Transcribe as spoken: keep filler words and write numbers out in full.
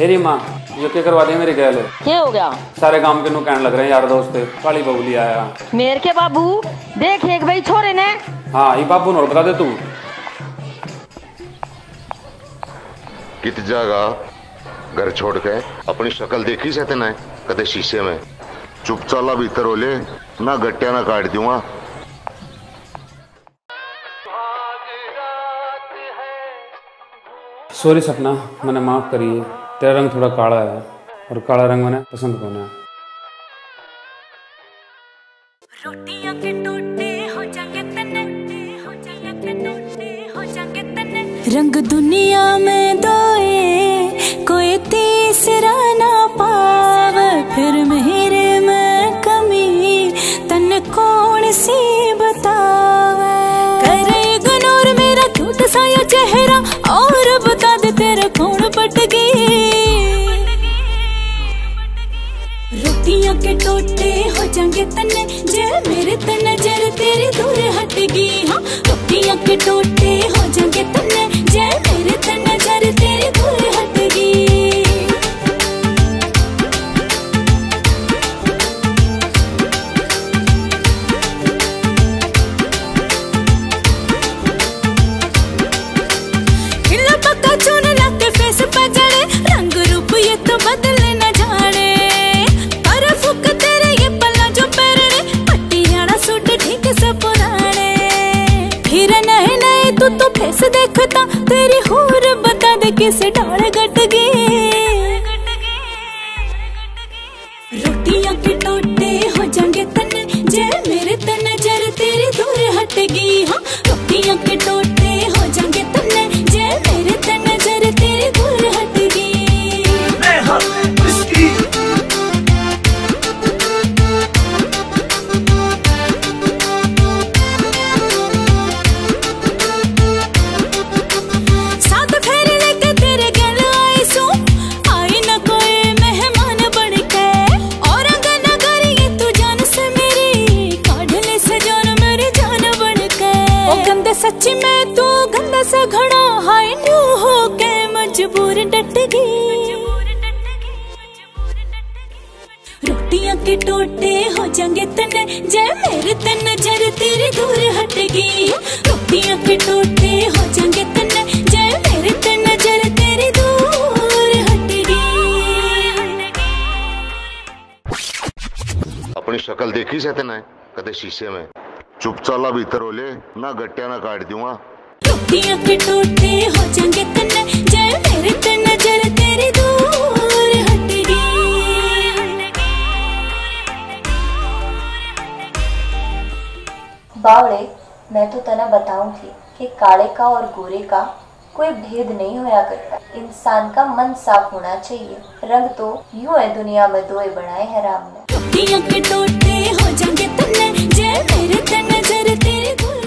तेरी माँ जो क्या करवा दी मेरी गैल। क्या हो गया? सारे गांव के नु कहने लग रहे हैं यार दोस्त काली बबुली आया। मेरे के बाबू देख एक भाई छोरे ने। हाँ ये बाबू नोट बता दे तू कित जागा घर छोड़ के अपनी शक्ल देखी सहते ना कदे शीशे में चुप चाला भीतर हो ले ना गट्टिया ना काट दूंगा। सॉरी सपना मैंने माफ करिए तेरा रंग थोड़ा काला है और काला रंग मैंने पसंद कौन है। रोटियां के टोटे हो जाएंगे तने हो जाएंगे टोटे हो जाएंगे तने रंग दुनिया में दोए कोई तीसरा ना पावे फिर मेरे में कमी तन कौन सी बतावे करे इग्नोर मेरा क्यूट सा ये चेहरा और बता दे तेरा कौन पट गई। रोटियां के टोटे हो जाएंगे तने जे मेरे ते नजर तेरी दूर हटगी। हाँ रोटियां के टोटे हो जाएंगे तने जे मेरे ते नजर तेरी दूर हटगी। खिला पक्का चुन लाके फेस पे जड़े रंग रूप ये तो बदले न जाने पर फुक तेरे ये पल्ला जो पैरने पट्टियाना सूट ठीक से पुराने फिर नहीं नहीं तू तो फेस देखता तेरी हूर बता दे किस डाल गट गई। रोटियां के टोटे हो जाएंगे तने जे मेरे ते नजर तेरी दूर हटगी। हाँ रोटियां के टोटे हो जाएंगे तने जे मेरे ते नजर तेरी दूर हटगी। साथ फेरे लेके तेरे गल आई सू आई न कोई मेहमान बन के और अगर नगर ये तू जान से मेरी काढ़ ले सजान मेरी जान बन के ओ गंदे सच्ची में तू गंदा सा घड़ा हाय न्यू हो के मजबूर डट गई। रोटियां के टोटे हो जाएंगे तने जे मेरे ते नजर तेरी दूर हटगी। रोटियां के टोटे हो जाएंगे तने जे मेरे ते नजर तेरी दूर हटगी। अपनी शक्ल देखी सहते ना कदे शीशे में चुप चाला भीतर हो ले ना गट्टिया ना काट दूंगा। रोटियां के टोटे हो जाएंगे तने जे मेरे ते नजर तेरी दूर हटगी। बावड़े मैं तो तना बताऊं थी कि काले का और गोरे का कोई भेद नहीं होया करता। इंसान का मन साफ होना चाहिए। रंग तो यूं है दुनिया में दोए बनाए हैं राम ने। रोटियां के टोटे हो जाएंगे तने जे मेरे ते नजर तेरी दूर